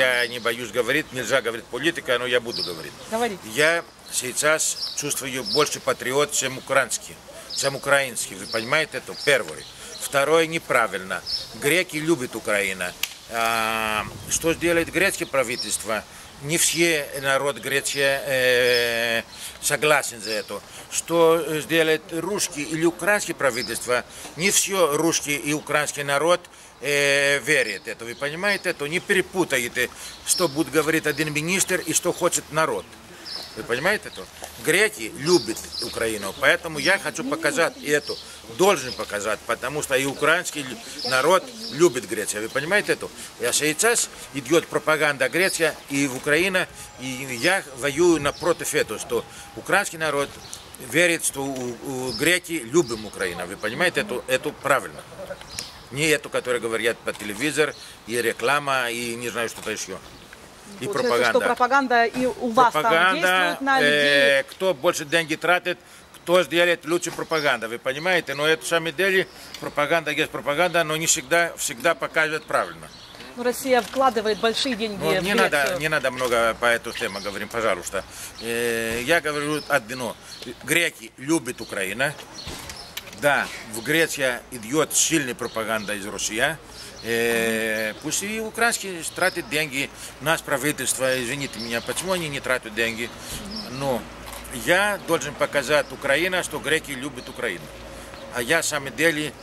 я не боюсь говорить, нельзя говорить политика, но я буду говорить. Говорите. Я сейчас чувствую больше патриот, чем украинский. Вы понимаете это? Первое. Второе, неправильно. Греки любят Украину. Что сделает греческое правительство? Не все народ Греции согласен за это. Что сделает русский или украинское правительство? Не все русский и украинский народ верит это. Вы понимаете это? Не перепутайте, что будет говорить один министр и что хочет народ. Вы понимаете это? Греки любят Украину, поэтому я хочу показать это, должен показать, потому что и украинский народ любит Грецию. Вы понимаете это? А сейчас идет пропаганда Греция и в Украине, и я воюю напротив этого, что украинский народ верит, что греки любим Украину. Вы понимаете это правильно. Не это, которое говорят по телевизору, и реклама, и не знаю, что-то еще. И пропаганда. Что пропаганда и у вас там действует на людей. Кто больше деньги тратит, кто сделает лучше пропаганда. Вы понимаете? Но это самом деле пропаганда есть пропаганда, но не всегда показывает правильно. Ну, Россия вкладывает большие деньги в Грецию. Не надо много по эту тему говорить, пожалуйста. Я говорю одно. Греки любят Украину. Да, в Греции идет сильная пропаганда из России. Пусть и украинские тратят деньги, наше правительство, извините меня, почему они не тратят деньги, но я должен показать Украине, что греки любят Украину. А я на самом деле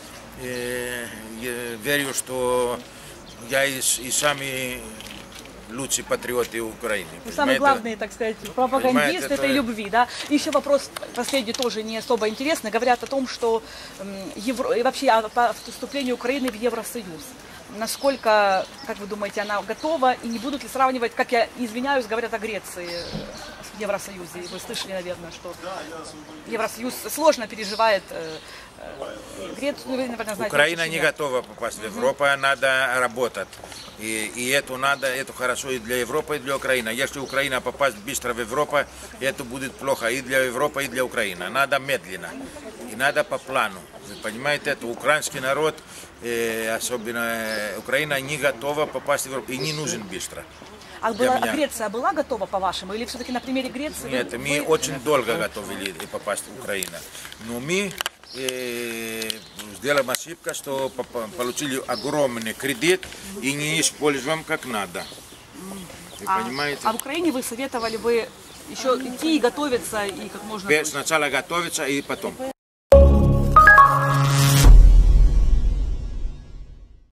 верю, что я и самый лучший патриот Украины. Самый главный, так сказать, пропагандист этой любви, да. Еще вопрос последний тоже не особо интересный. Говорят о том, что и вообще о вступлении Украины в Евросоюз. Насколько, как вы думаете, она готова? И не будут ли сравнивать, как я извиняюсь, говорят о Греции в Евросоюзе? Вы слышали, наверное, что Евросоюз сложно переживает Грецию. Наверное, знаете, Украина не готова попасть в Европу, надо работать. И это хорошо и для Европы, и для Украины. Если Украина попасть быстро в Европу, это будет плохо и для Европы, и для Украины. Надо медленно. И надо по плану. Вы понимаете, это украинский народ, особенно Украина, не готова попасть в Европу и не нужен быстро. А Греция была готова, по-вашему? Или все-таки на примере Греции? Нет, мы очень долго готовили попасть в Украину. Но мы сделали ошибку, что получили огромный кредит и не используем как надо. Вы понимаете? А в Украине вы советовали бы еще идти и готовиться, и как можно... Сначала готовиться и потом.